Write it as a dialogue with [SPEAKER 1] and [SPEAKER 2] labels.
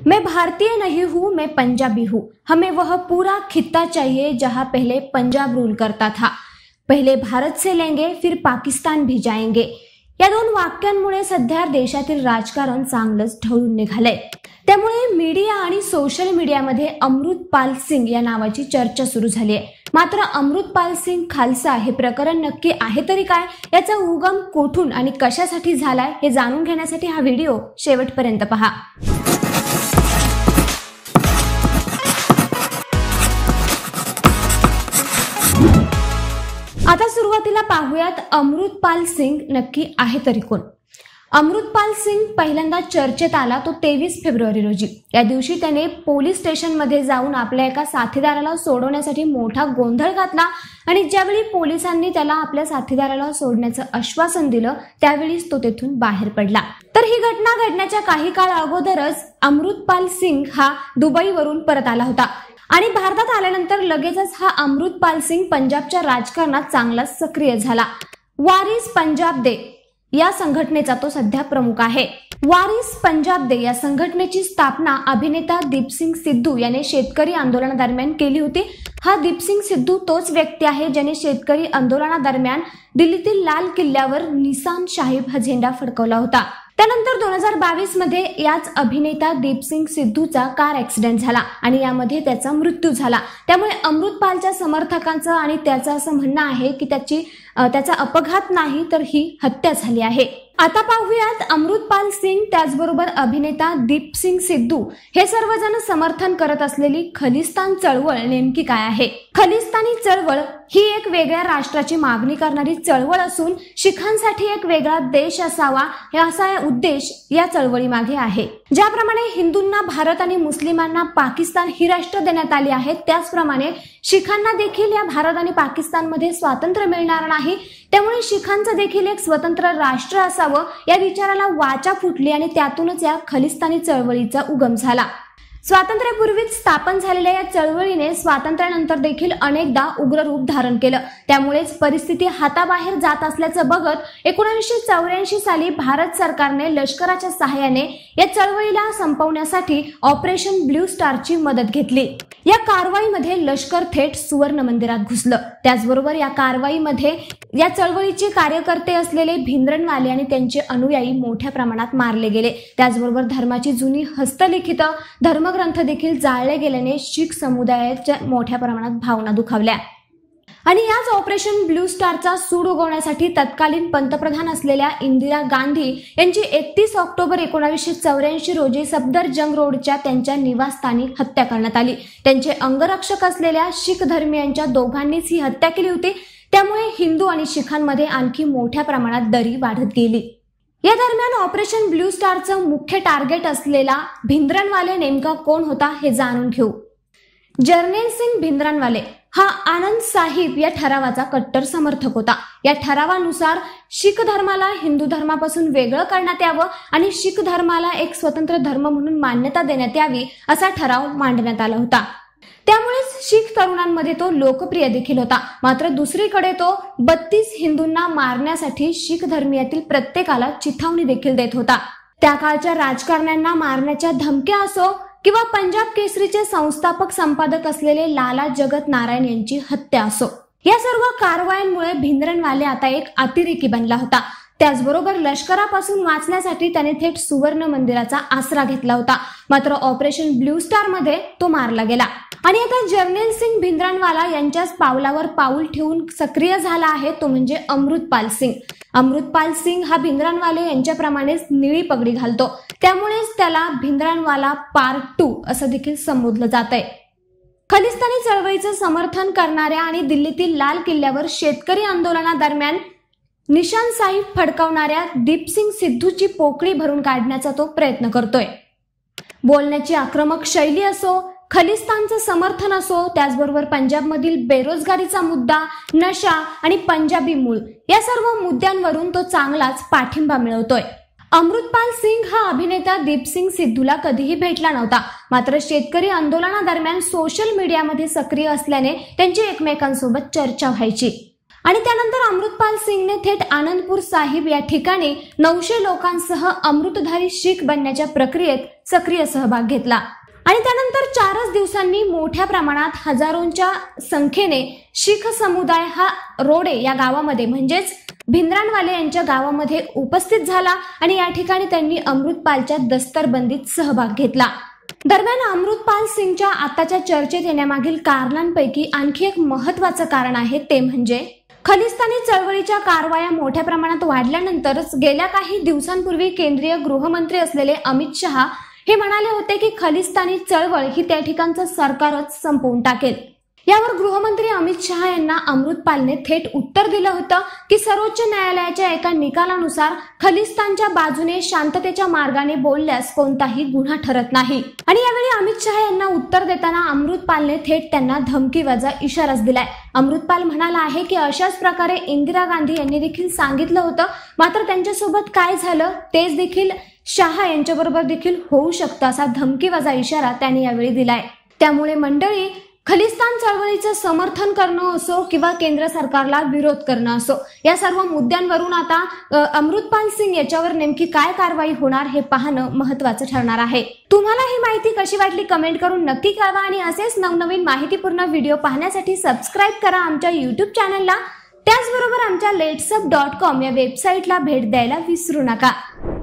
[SPEAKER 1] मैं भारतीय नहीं हूँ, मैं पंजाबी हूँ, हमें वह पूरा खित्ता चाहिए जहाँ पहले पंजाब रूल करता था. पहिले भारत से लेंगे फिर पाकिस्तान भी जाएंगे. या दोन वाक्यांमुळे सध्या देशातील राजकारण चांगलंच ढवळून निघालंय. त्यामुळे मीडिया आणि सोशल मीडियामध्ये अमृतपाल सिंग या नावाची चर्चा सुरू झाली आहे. मात्र अमृतपाल सिंग खालसा हे प्रकरण नक्की आहे तरी काय, याचा उगम कोठून आणि कशासाठी झालाय हे जाणून घेण्यासाठी हा व्हिडिओ शेवटपर्यंत पहा. आता सुरुवातीला पाहूयात अमृतपाल सिंग नक्की आहे तरी कोण. अमृतपाल सिंग पहिल्यांदा चर्चेत आला तो 23 फेब्रुवारी रोजी. या दिवशी त्याने पोलीस स्टेशनमध्ये जाऊन आपल्या एका साथीदाराला सोडवण्यासाठी मोठा गोंधळ घातला आणि ज्यावेळी पोलिसांनी त्याला आपल्या साथीदाराला सोडण्याचं आश्वासन दिलं त्यावेळीच तो तेथून बाहेर पडला. तर ही घटना घडण्याच्या काही काळ अगोदरच अमृतपाल सिंग हा दुबईवरून परत आला होता आणि भारतात आल्यानंतर लगेचच हा अमृतपाल सिंग पंजाबच्या राजकारणात चांगलाच सक्रिय झाला. वारिस पंजाब दे या संघटनेचा तो सध्या प्रमुख आहे. वारिस पंजाब दे या संघटनेची स्थापना अभिनेता दीपसिंग सिद्धू याने शेतकरी आंदोलनादरम्यान केली होती. हा दीपसिंग सिद्धू तोच व्यक्ती आहे ज्याने शेतकरी आंदोलनादरम्यान दिल्लीतील लाल किल्ल्यावर निशान साहिब हा झेंडा फडकवला होता. त्यानंतर 2022 मध्ये याच अभिनेता दीपसिंग सिद्धूचा कार ऍक्सिडेंट झाला आणि यामध्ये त्याचा मृत्यू झाला. त्यामुळे अमृतपालच्या समर्थकांचं आणि त्याचं असं म्हणणं आहे की त्याचा अपघात नाही तर ही हत्या झाली आहे. आता पाहूयात अमृतपाल सिंग त्याचबरोबर अभिनेता दीपसिंग सिद्धू हे सर्वजण समर्थन करत असलेली खलिस्तान चळवळ नेमकी काय आहे. खलिस्तानी चळवळ ही एक वेगळ्या राष्ट्राची मागणी करणारी चळवळ असून शिखांसाठी एक वेगळा देश असावा असा उद्देश या चळवळी मागे आहे. ज्याप्रमाणे हिंदूंना भारत आणि मुस्लिमांना पाकिस्तान ही राष्ट्र देण्यात आली आहेत त्याचप्रमाणे शिखांना देखील या भारत आणि पाकिस्तानमध्ये स्वातंत्र्य मिळणार नाही. त्यामुळे शिखांचं देखील एक स्वतंत्र राष्ट्र असावं या विचाराला वाचा फुटली आणि त्यातूनच या खलिस्तानी चळवळीचा उगम झाला. स्वातंत्र्यापूर्वीच स्थापन झालेल्या या चळवळीने स्वातंत्र्यानंतर देखील अनेकदा उग्र रूप धारण केलं. त्यामुळेच परिस्थिती हाताबाहेर जात असल्याचं बघत 1984 साली भारत सरकारने लष्कराच्या सहाय्याने या चळवळीला संपवण्यासाठी ऑपरेशन ब्ल्यू स्टारची मदत घेतली. या कारवाईमध्ये लष्कर थेट सुवर्ण मंदिरात घुसलं. त्याचबरोबर या कारवाईमध्ये या चळवळीचे कार्यकर्ते असलेले भिंद्रनवाले आणि त्यांचे अनुयायी मोठ्या प्रमाणात मारले गेले. त्याचबरोबर धर्माची जुनी हस्तलिखित धर्मग्रंथ देखील जाळले गेल्याने शीख समुदायाच्या मोठ्या प्रमाणात भावना दुखावल्या. आणि याच ऑपरेशन ब्ल्यू स्टारचा सूड उगवण्यासाठी तत्कालीन पंतप्रधान असलेल्या इंदिरा गांधी यांची 31 ऑक्टोबर 1984 रोजी सफदरजंग रोडच्या त्यांच्या निवासस्थानी हत्या करण्यात आली. त्यांचे अंगरक्षक असलेल्या शीख धर्मीयांच्या दोघांनीच ही हत्या केली होती. त्यामुळे हिंदू आणि शिखांमध्ये आणखी मोठ्या प्रमाणात दरी वाढत गेली. या दरम्यान ऑपरेशन ब्ल्यू स्टारचं मुख्य टार्गेट असलेला भिंद्रनवाले नेमका कोण होता हे जाणून घेऊ. जर्नेल सिंग भिंद्रनवाले हा आनंद साहिब या ठरावाचा कट्टर समर्थक होता. या ठरावानुसार शीख धर्माला हिंदू धर्मापासून वेगळं करण्यात यावं आणि शीख धर्माला एक स्वतंत्र धर्म म्हणून मान्यता देण्यात यावी असा ठराव मांडण्यात आला होता. त्यामुळेच शीख तरुणांमध्ये तो लोकप्रिय देखील होता. मात्र दुसरीकडे तो 32 हिंदूंना मारण्यासाठी शीख धर्मीयातील प्रत्येकाला चिथावणी देखील देत होता. त्या काळच्या राजकारण्यांना मारण्याच्या धमक्या असो किंवा पंजाब केसरीचे संस्थापक संपादक असलेले लाला जगत नारायण यांची हत्या असो, या सर्व कारवायांमुळे भिंद्रनवाले आता एक अतिरेकी बनला होता. त्याचबरोबर लष्करापासून वाचण्यासाठी त्याने थेट सुवर्ण मंदिराचा आसरा घेतला होता. मात्र ऑपरेशन ब्ल्यू स्टार मध्ये तो मारला गेला आणि आता जर्नेल सिंग भिंद्रनवाला यांच्याच पावलावर पाऊल ठेवून सक्रिय झाला आहे तो म्हणजे अमृतपाल सिंग. अमृतपाल सिंग हा भिंद्रनवाले यांच्याप्रमाणेच निळी पगडी घालतो. त्यामुळेच त्याला भिंद्रनवाला पार्ट 2 असं देखील संबोधलं जातंय. खलिस्तानी चळवळीचं समर्थन करणाऱ्या आणि दिल्लीतील लाल किल्ल्यावर शेतकरी आंदोलनादरम्यान निशान साहिब फडकावणाऱ्या दीपसिंग सिद्धूची पोकळी भरून काढण्याचा तो प्रयत्न करतोय. बोलण्याची आक्रमक शैली असो, खलिस्तानचं समर्थन असो, त्याचबरोबर पंजाबमधील बेरोजगारीचा मुद्दा, नशा आणि पंजाबी मूळ या सर्व मुद्द्यांवरून तो चांगलाच पाठिंबा मिळवतोय. अमृतपाल सिंग हा अभिनेता दीपसिंग सिद्धूला कधीही भेटला नव्हता. मात्र शेतकरी आंदोलनादरम्यान सोशल मीडियामध्ये सक्रिय असल्याने त्यांची एकमेकांसोबत चर्चा व्हायची. आणि त्यानंतर अमृतपाल सिंगने थेट आनंदपूर साहिब या ठिकाणी 900 लोकांसह अमृतधारी शीख बनण्याच्या प्रक्रियेत सक्रिय सहभाग घेतला आणि त्यानंतर 4च दिवसांनी मोठ्या प्रमाणात हजारोंच्या संख्येने शीख समुदाय हा रोडे या गावामध्ये म्हणजेच भिंद्रानवाले यांच्या गावामध्ये उपस्थित झाला आणि या ठिकाणी त्यांनी अमृतपालच्या दस्तरबंदीत सहभाग घेतला। दरम्यान अमृतपाल सिंगच्या आताच्या चर्चेत येण्यामागील कारणांपैकी आणखी एक महत्त्वाचं कारण आहे ते म्हणजे खलिस्तानी चळवळीच्या कारवाया मोठ्या प्रमाणात वाढल्यानंतरच गेल्या काही दिवसांपूर्वी केंद्रीय गृहमंत्री असलेले अमित शहा हे म्हणाले होते की खलिस्तानी चळवळ ही त्या ठिकाणचं सरकारच संपवून टाकेल। यावर गृहमंत्री अमित शहा यांना अमृतपालने थेट उत्तर दिलं होतं की सर्वोच्च न्यायालयाच्या एका निकालानुसार खलिस्तानच्या बाजूने शांततेच्या मार्गाने बोलल्यास कोणताही गुन्हा ठरत नाही आणि यावेळी अमित शहा यांना उत्तर देताना अमृतपालने थेट त्यांना धमकीवजा इशाराच दिलाय। अमृतपाल म्हणाला आहे की अशाच प्रकारे इंदिरा गांधी यांनी देखील सांगितलं होतं, मात्र त्यांच्यासोबत काय झालं तेच देखील शहा यांच्याबरोबर देखील होऊ शकतं असा धमकीवजा इशारा त्यांनी यावेळी दिलाय। त्यामुळे मंडळी, खलिस्तान चळवळीचं समर्थन करणं असो किंवा केंद्र सरकारला विरोध करणं असो, या सर्व मुद्द्यांवरून आता अमृतपाल सिंग याच्यावर नेमकी काय कारवाई होणार हे पाहणं महत्त्वाचं ठरणार आहे। तुम्हाला ही माहिती कशी वाटली कमेंट करून नक्की कळवा आणि असेच नवनवीन माहितीपूर्ण व्हिडिओ पाहण्यासाठी सबस्क्राईब करा आमच्या YouTube चॅनलला। त्याचबरोबर आमच्या letsup.com या वेबसाईटला भेट द्यायला विसरू नका।